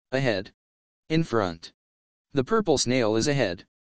Ahead. In front. The purple snail is ahead.